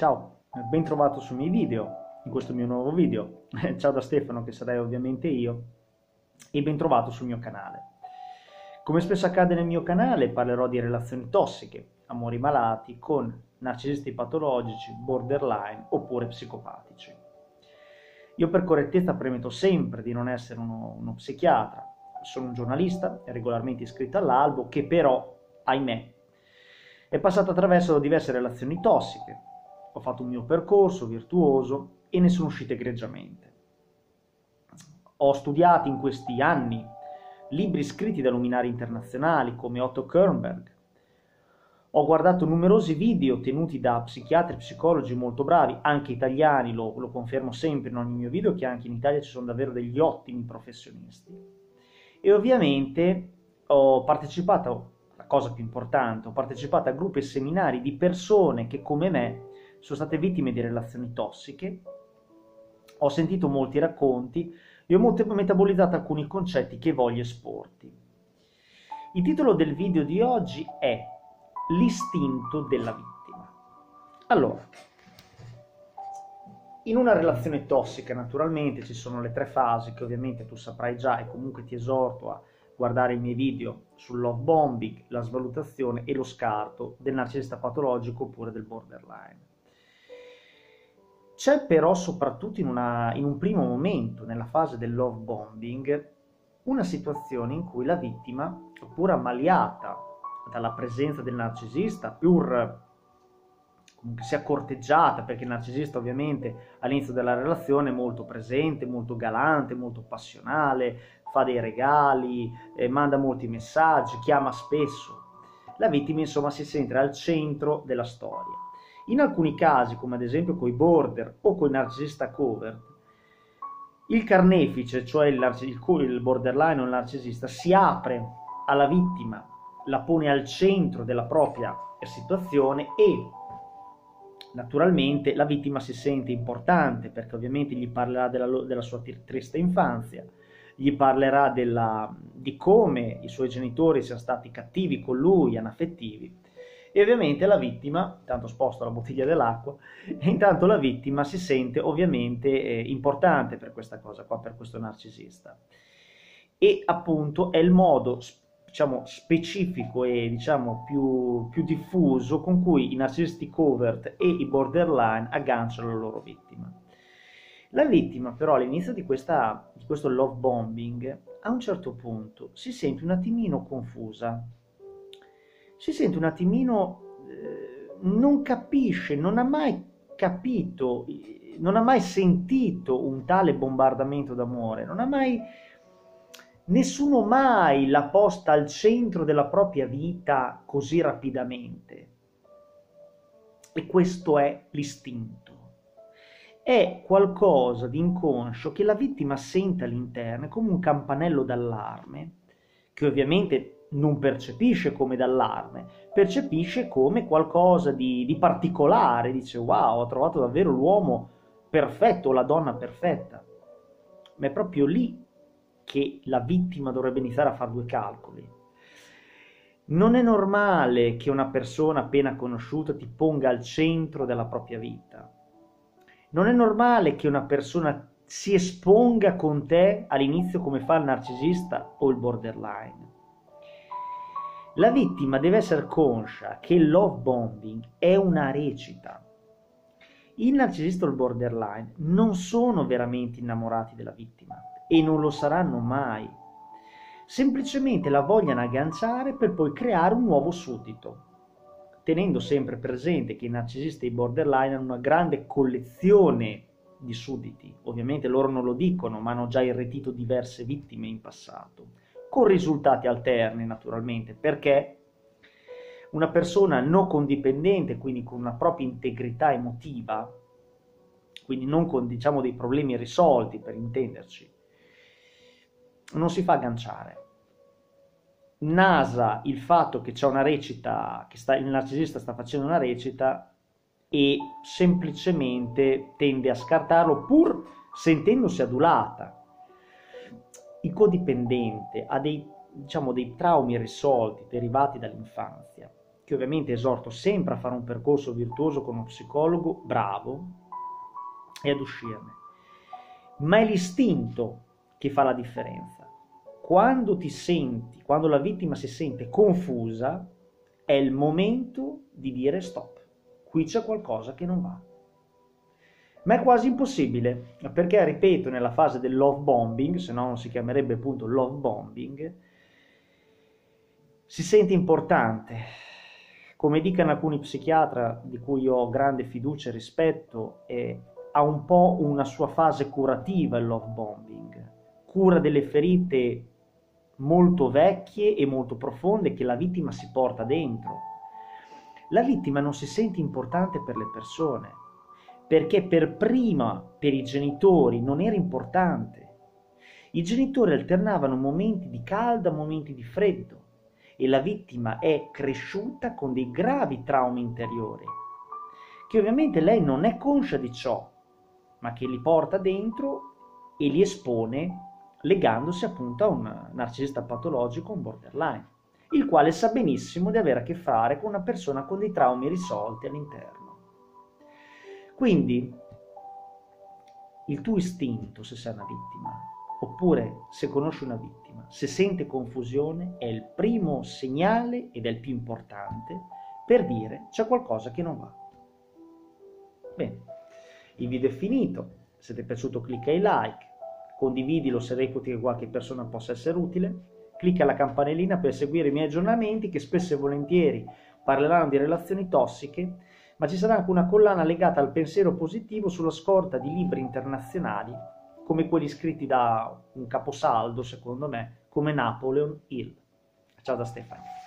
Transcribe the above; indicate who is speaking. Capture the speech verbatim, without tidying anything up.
Speaker 1: Ciao, ben trovato sui miei video, in questo mio nuovo video. Ciao da Stefano, che sarei ovviamente io, e ben trovato sul mio canale. Come spesso accade nel mio canale, parlerò di relazioni tossiche, amori malati, con narcisisti patologici, borderline oppure psicopatici. Io per correttezza premetto sempre di non essere uno, uno psichiatra, sono un giornalista regolarmente iscritto all'albo che però, ahimè, è passato attraverso diverse relazioni tossiche. Ho fatto un mio percorso virtuoso e ne sono uscito egregiamente. Ho studiato in questi anni libri scritti da luminari internazionali come Otto Kernberg. Ho guardato numerosi video tenuti da psichiatri e psicologi molto bravi, anche italiani, lo, lo confermo sempre in ogni mio video, che anche in Italia ci sono davvero degli ottimi professionisti. E ovviamente ho partecipato, la cosa più importante, ho partecipato a gruppi e seminari di persone che come me sono state vittime di relazioni tossiche, ho sentito molti racconti e ho metabolizzato alcuni concetti che voglio esporti. Il titolo del video di oggi è L'istinto della vittima. Allora, in una relazione tossica naturalmente ci sono le tre fasi che ovviamente tu saprai già, e comunque ti esorto a guardare i miei video sul love bombing, la svalutazione e lo scarto del narcisista patologico oppure del borderline. C'è però soprattutto in, una, in un primo momento, nella fase del love bombing, una situazione in cui la vittima, pur ammaliata dalla presenza del narcisista, pur comunque sia corteggiata, perché il narcisista ovviamente all'inizio della relazione è molto presente, molto galante, molto passionale, fa dei regali, eh, manda molti messaggi, chiama spesso. La vittima insomma si sente al centro della storia. In alcuni casi, come ad esempio con i border o con il narcisista covert, il carnefice, cioè il, il borderline o il narcisista, si apre alla vittima, la pone al centro della propria situazione e naturalmente la vittima si sente importante perché ovviamente gli parlerà della, della sua triste infanzia, gli parlerà della, di come i suoi genitori siano stati cattivi con lui, anaffettivi. E ovviamente la vittima, intanto sposto la bottiglia dell'acqua, e intanto la vittima si sente ovviamente eh, importante per questa cosa qua, per questo narcisista. E appunto è il modo, diciamo, specifico e diciamo più, più diffuso con cui i narcisisti covert e i borderline agganciano la loro vittima. La vittima però all'inizio di, questa, di questo love bombing a un certo punto si sente un attimino confusa. Si sente un attimino, eh, non capisce, non ha mai capito, non ha mai sentito un tale bombardamento d'amore, non ha mai, nessuno mai l'ha posta al centro della propria vita così rapidamente. E questo è l'istinto. È qualcosa di inconscio che la vittima sente all'interno, come un campanello d'allarme, che ovviamente non percepisce come d'allarme, percepisce come qualcosa di, di particolare, dice wow, ho trovato davvero l'uomo perfetto, la donna perfetta, ma è proprio lì che la vittima dovrebbe iniziare a fare due calcoli. Non è normale che una persona appena conosciuta ti ponga al centro della propria vita, non è normale che una persona si esponga con te all'inizio come fa il narcisista o il borderline. La vittima deve essere conscia che il love bombing è una recita. Il narcisista o il borderline non sono veramente innamorati della vittima e non lo saranno mai. Semplicemente la vogliono agganciare per poi creare un nuovo suddito, tenendo sempre presente che i narcisisti e i borderline hanno una grande collezione di sudditi. Ovviamente loro non lo dicono, ma hanno già irretito diverse vittime in passato, con risultati alterni naturalmente, perché una persona non condipendente, quindi con una propria integrità emotiva, quindi non con diciamo dei problemi risolti per intenderci, non si fa agganciare. Nasa il fatto che c'è una recita, che sta, il narcisista sta facendo una recita e semplicemente tende a scartarlo pur sentendosi adulata. Il codipendente ha dei, diciamo, dei traumi irrisolti derivati dall'infanzia, che che ovviamente esorto sempre a fare un percorso virtuoso con uno psicologo bravo e ad uscirne. Ma è l'istinto che fa la differenza. Quando ti senti, quando la vittima si sente confusa, è il momento di dire stop. Qui c'è qualcosa che non va. Ma è quasi impossibile, perché, ripeto, nella fase del love bombing, se no non si chiamerebbe appunto love bombing, si sente importante. Come dicono alcuni psichiatra, di cui ho grande fiducia e rispetto, e ha un po' una sua fase curativa il love bombing, cura delle ferite molto vecchie e molto profonde che la vittima si porta dentro. La vittima non si sente importante per le persone, perché per prima per i genitori non era importante. I genitori alternavano momenti di caldo a momenti di freddo e la vittima è cresciuta con dei gravi traumi interiori, che ovviamente lei non è conscia di ciò, ma che li porta dentro e li espone legandosi appunto a un narcisista patologico, un borderline, il quale sa benissimo di avere a che fare con una persona con dei traumi risolti all'interno. Quindi il tuo istinto, se sei una vittima, oppure se conosci una vittima, se sente confusione, è il primo segnale ed è il più importante per dire c'è qualcosa che non va. Bene, il video è finito. Se ti è piaciuto clicca i like, condividilo se reputi che qualche persona possa essere utile, clicca la campanellina per seguire i miei aggiornamenti che spesso e volentieri parleranno di relazioni tossiche, ma ci sarà anche una collana legata al pensiero positivo sulla scorta di libri internazionali come quelli scritti da un caposaldo, secondo me, come Napoleon Hill. Ciao da Stefano.